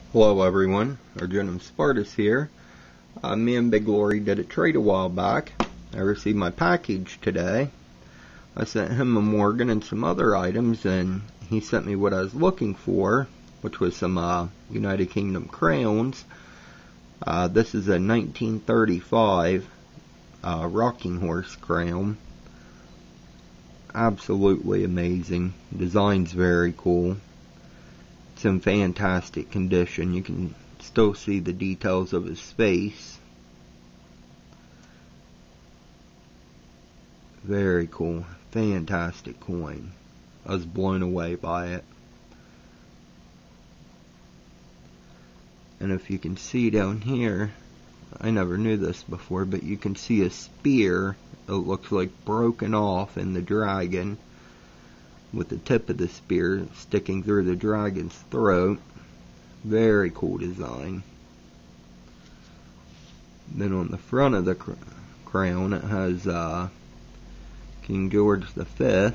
Hello everyone, Arjunum Spartus here. Me and Big Lori did a trade a while back. I received my package today. I sent him a Morgan and some other items, and he sent me what I was looking for, which was some United Kingdom crowns. This is a 1935 rocking horse crown. Absolutely amazing. Design's very cool. It's in fantastic condition. You can still see the details of his face. Very cool. Fantastic coin. I was blown away by it. And if you can see down here, I never knew this before, but you can see a spear that looks like broken off in the dragon, with the tip of the spear sticking through the dragon's throat. Very cool design. Then on the front of the crown it has King George V.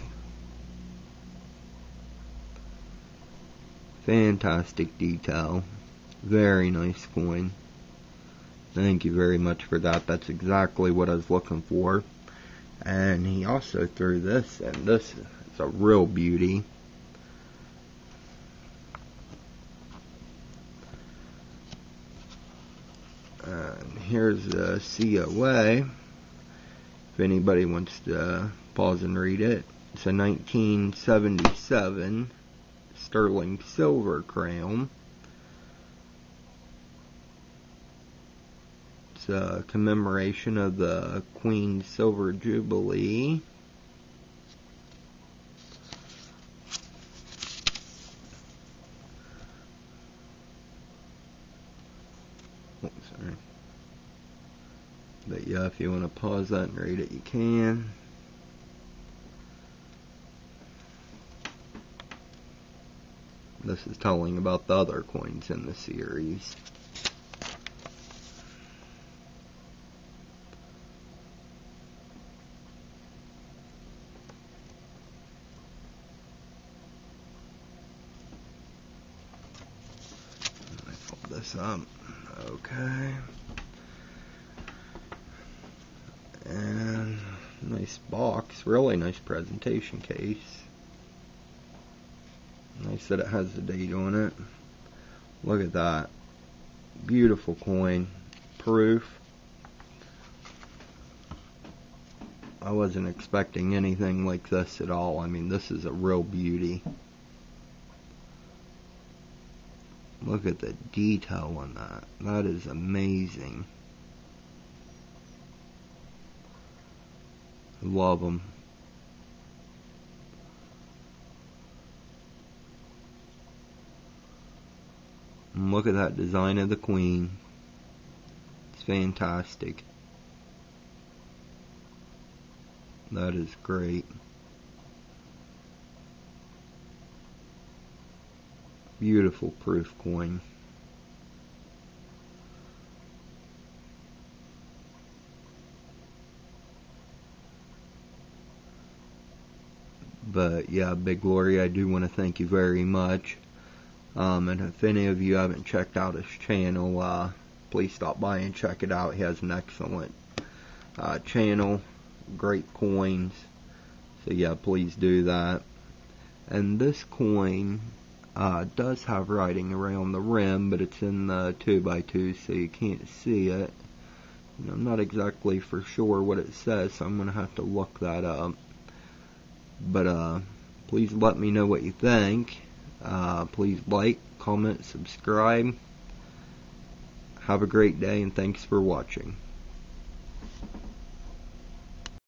Fantastic detail. Very nice coin. Thank you very much for that. That's exactly what I was looking for. And he also threw this, and this is a real beauty. And here's a COA, if anybody wants to pause and read it. It's a 1977 sterling silver crown. It's a commemoration of the Queen's Silver Jubilee. Sorry. But yeah, if you want to pause that and read it, you can. This is telling about the other coins in the series. Let me pull this up. Okay. And nice box, really nice presentation case. Nice that it has the date on it. Look at that. Beautiful coin. Proof. I wasn't expecting anything like this at all. I mean, this is a real beauty. Look at the detail on that. That is amazing. Love them. And look at that design of the Queen. It's fantastic. That is great. Beautiful proof coin. But yeah, Big Lori, I do want to thank you very much. And if any of you haven't checked out his channel, please stop by and check it out. He has an excellent channel, great coins. So yeah, please do that. And this coin does have writing around the rim, but it's in the 2x2, so you can't see it. And I'm not exactly for sure what it says, so I'm going to have to look that up. But please let me know what you think. Please like, comment, subscribe. Have a great day, and thanks for watching.